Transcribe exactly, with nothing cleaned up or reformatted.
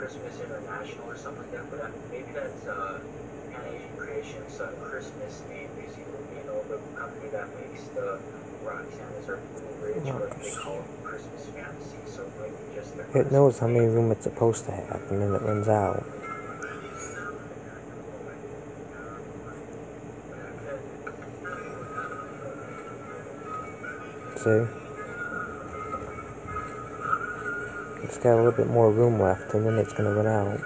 Christmas International or something like that, but uh, maybe that's uh, Pan Asian Creations uh, Christmas name, because you know the company that makes the Roxanne's or Blue Ridge, or they call it Christmas Fantasy. So maybe just the It knows how many room it's supposed to have, and then it runs out. See? It's got a little bit more room left, and then it's going to run out.